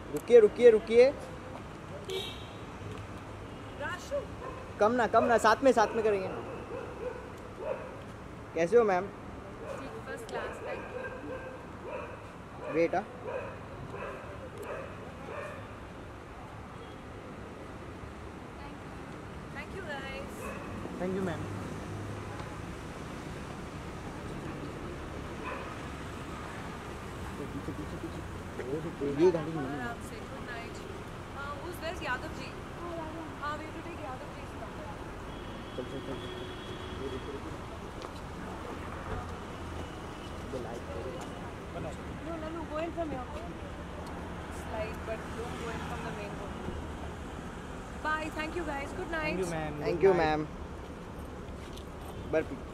रुकिए रुकिए रुकिए। राशु कम ना साथ में करेंगे। कैसे हो मैम? ठीक, first class, thank you. Wait. Thank you guys. Thank you ma'am. पीछे पीछे पीछे ये गाड़ी नहीं। आराम से, good night. Who's this? Yadav ji. हाँ, we have to take Yadav ji stuff. चल चल चल। No, Lanu, go in from here. Slide, but don't go in from the main road. Bye. Thank you guys. Good night. Thank you ma'am. Barfi.